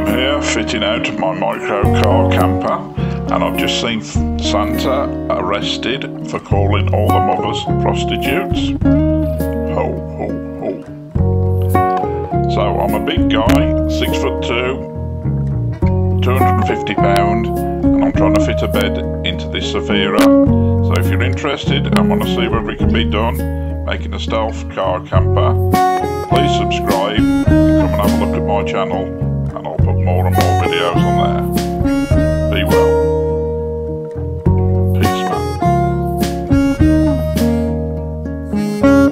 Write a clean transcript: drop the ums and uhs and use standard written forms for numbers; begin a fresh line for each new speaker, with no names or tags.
I'm here fitting out my micro car camper, and I've just seen Santa arrested for calling all the mothers prostitutes. Ho, ho, ho. So I'm a big guy, 6'2", 250 pound, and I'm trying to fit a bed into this Safira. So if you're interested and want to see whether it can be done, making a stealth car camper, please subscribe and come and have a look at my channel, and I'll put more and more videos on there. Be well. Peace, man.